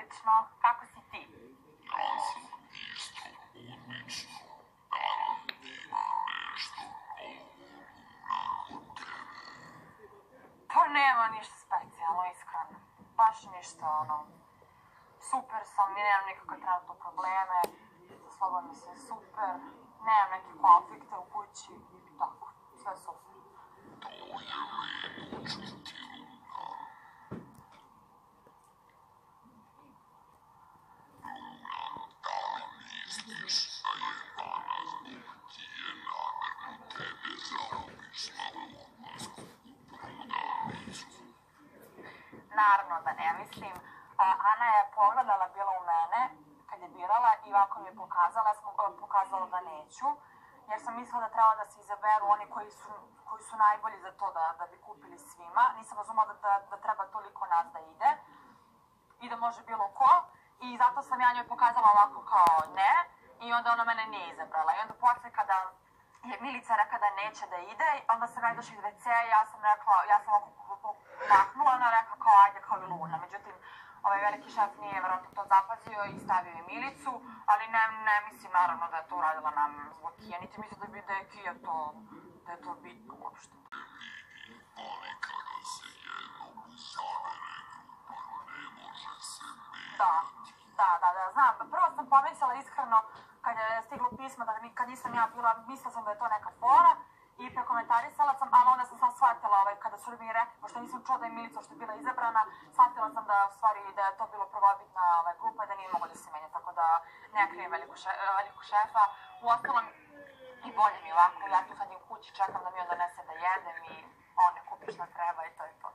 odlično. Kako si ti? Ja sam isto odlično. Naravno da ima nešto novo nakon tebe. Pa nema ništa specijalno, iskreno. Baš ništa, super sam i nemam nikakve trenutno probleme. Sa sobom mi se super. Nemam neke konflikte u kući. Tako, sve super. To je lepo čuti, Luna. Luna, da li misliš da je danas Dulkije namerno tebe zaobišla u odlasku u prodavnicu? Naravno da ne mislim. Ana je pogledala bila u mene kad je birala i ovako mi je pokazala. Ja sam pokazala da neću, jer sam mislila da treba da se izaberu oni koji su najbolji za to da bi kupili svima. Nisam razumela da treba toliko nas da ide i da može bilo ko. I zato sam ja njoj pokazala ovako kao ne i onda ona mene nije izabrala. I onda posle kada je Milica rekla da neće da ide, onda sam ja došla iz WC-a i ja sam ovako mahnula, ona rekla kao ajde kao i Luna. Međutim, ovaj veliki šef nije verovatno to zapazio i stavio je Milicu, ali ne mislim naravno da je to uradila nam zbog Kija, niti mislim da je Kija da je to bitno uopšte. Ali kada se jednom zabere grupa, ne može se menjati. Da, znam. Prvo sam pomislila iskreno kad je stiglo pismo da kad nisam ja bila, mislila sam da je to neka fora i prekomentarisala sam, ali onda sam shvatila kada su mi rekli, pošto nisam čula da je Milica što je bila izabrana, shvatila sam da u stvari da je to bilo prvobitna grupa i da nije mogla da se menja, tako da ne krijem velikog šefa. Uostalom i bolje mi ovako, ja tu sad u kući čekam da mi on donese da jedem i on ne kupi šta treba i to je to.